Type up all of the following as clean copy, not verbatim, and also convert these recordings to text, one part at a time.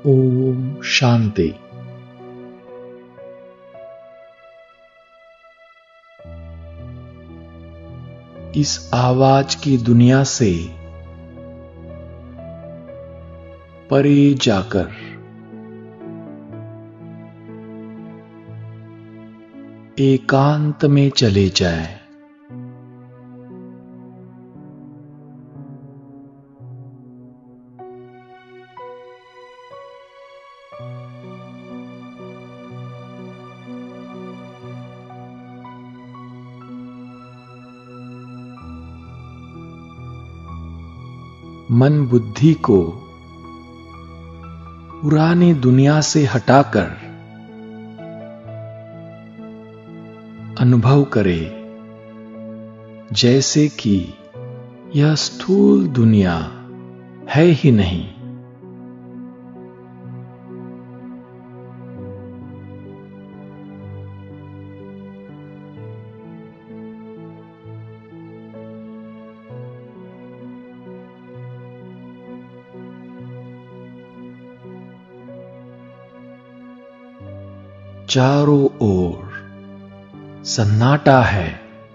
ओम शांति। इस आवाज की दुनिया से परे जाकर एकांत में चले जाएं। मन बुद्धि को पुरानी दुनिया से हटाकर अनुभव करे जैसे कि यह स्थूल दुनिया है ही नहीं। चारों ओर सन्नाटा है।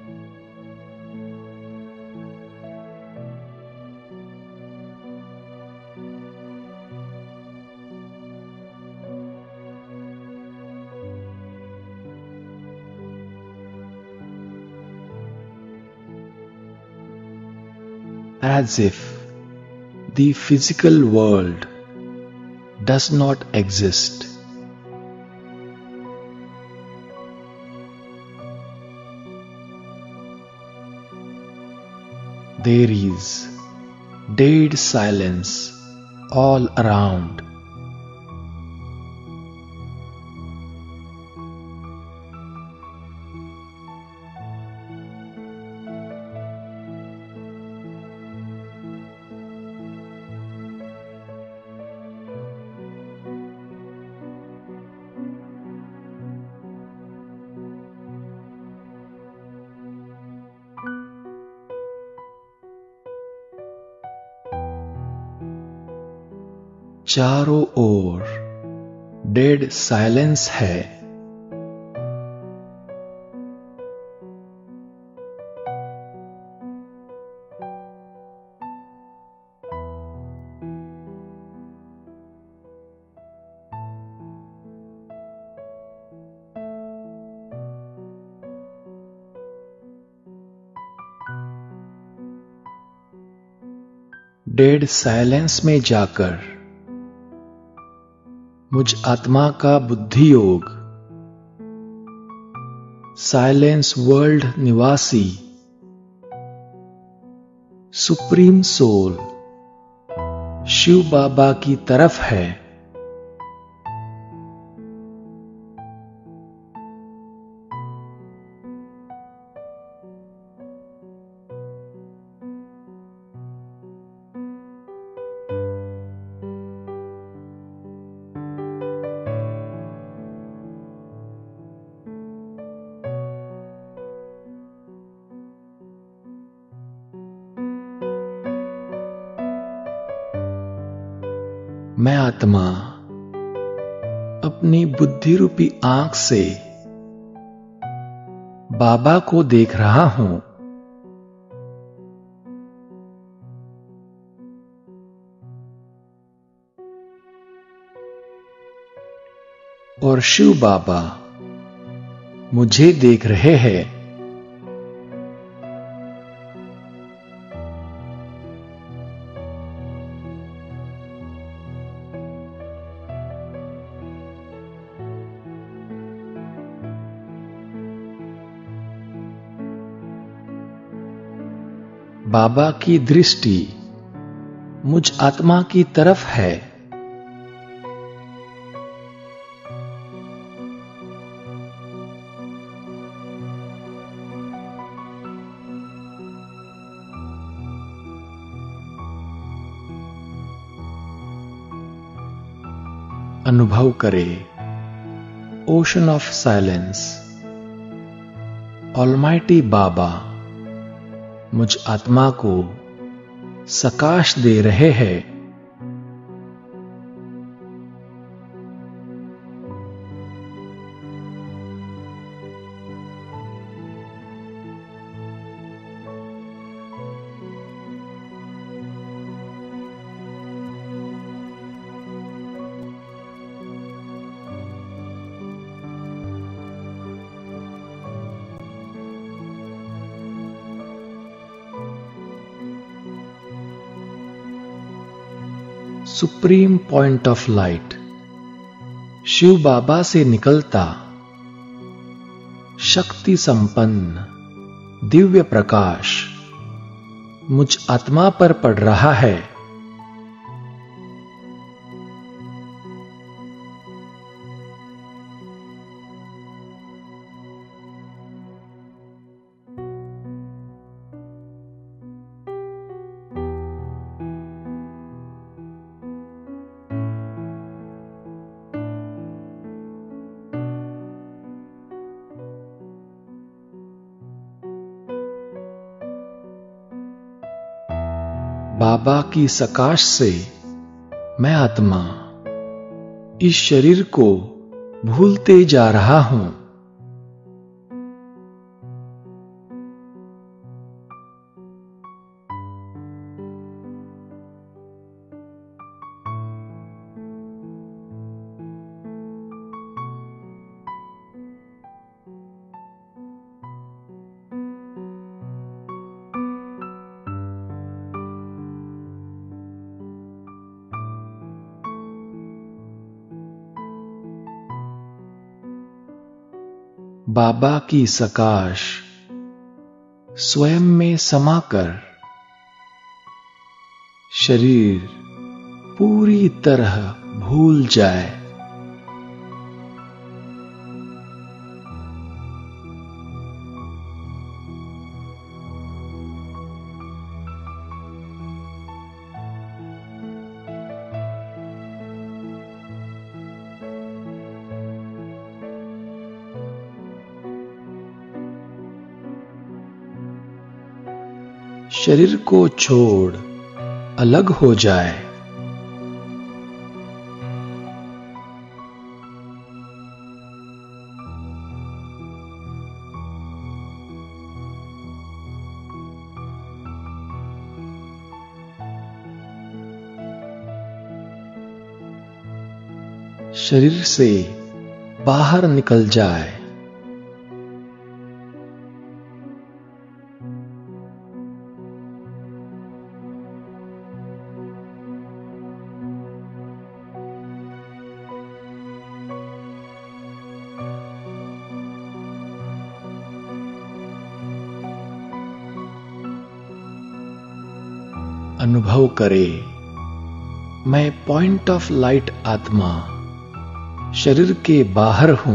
As if the physical world does not exist. There is dead silence all around. चारों ओर डेड साइलेंस है। डेड साइलेंस में जाकर मुझ आत्मा का बुद्धि योग साइलेंस वर्ल्ड निवासी सुप्रीम सोल शिव बाबा की तरफ है। मैं आत्मा अपनी बुद्धि रूपी आंख से बाबा को देख रहा हूं। और शिव बाबा मुझे देख रहे हैं। बाबा की दृष्टि मुझ आत्मा की तरफ है। अनुभव करे ocean of silence. Almighty Baba मुझ आत्मा को सकाश दे रहे हैं। Supreme point of light, Shiv Baba से निकलता शक्ति संपन्न दिव्य प्रकाश मुझ आत्मा पर पड़ रहा है। बाबा की सकाश से मैं आत्मा इस शरीर को भूलते जा रहा हूं। बाबा की सकाश स्वयं में समाकर शरीर पूरी तरह भूल जाए। शरीर को छोड़ अलग हो जाए। शरीर से बाहर निकल जाए। अनुभव करे मैं पॉइंट ऑफ लाइट आत्मा शरीर के बाहर हूं।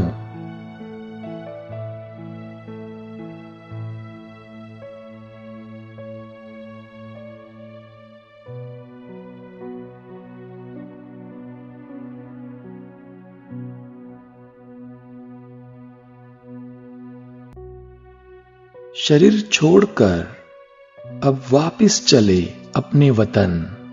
शरीर छोड़कर अब वापिस चले अपने वतन।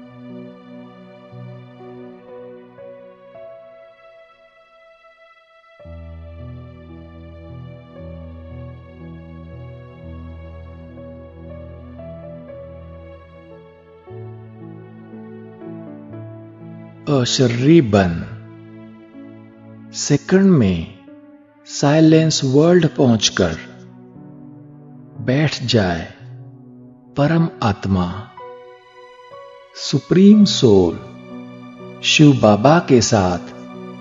अशर्री बन सेकंड में साइलेंस वर्ल्ड पहुंचकर बैठ जाए परम आत्मा सुप्रीम सोल शिव बाबा के साथ।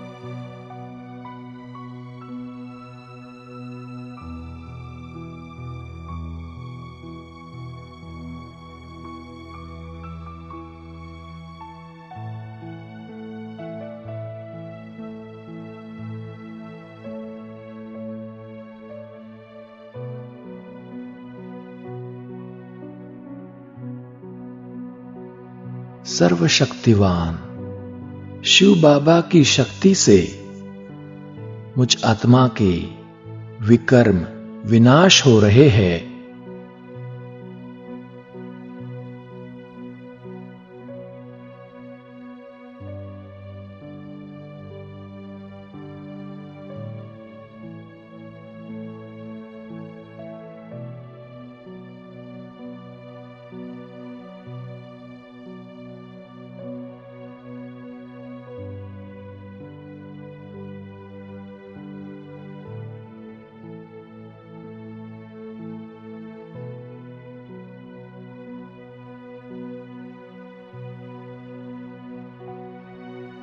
सर्वशक्तिवान शिव बाबा की शक्ति से मुझ आत्मा के विकर्म विनाश हो रहे हैं।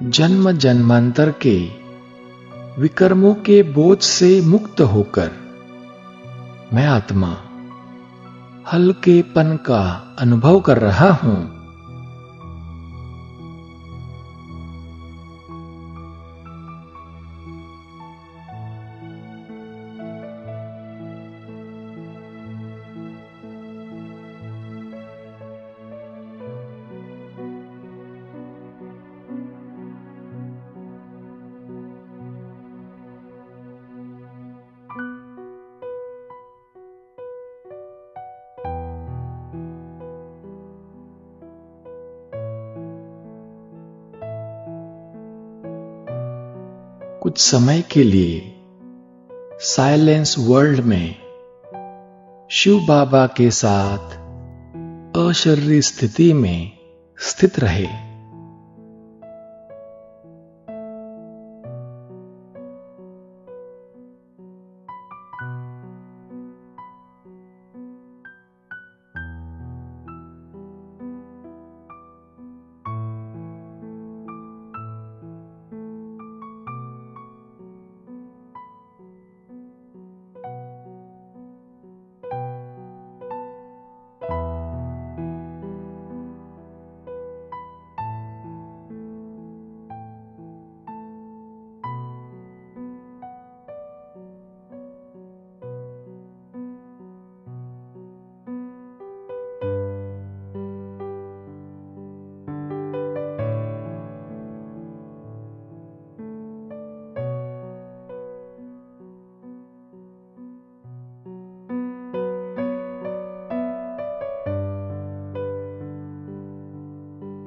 जन्म जन्मांतर के विकर्मों के बोझ से मुक्त होकर मैं आत्मा हल्केपन का अनुभव कर रहा हूं। कुछ समय के लिए साइलेंस वर्ल्ड में शिव बाबा के साथ अशरीरी स्थिति में स्थित रहे।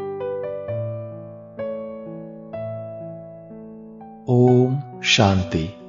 ओम शांति।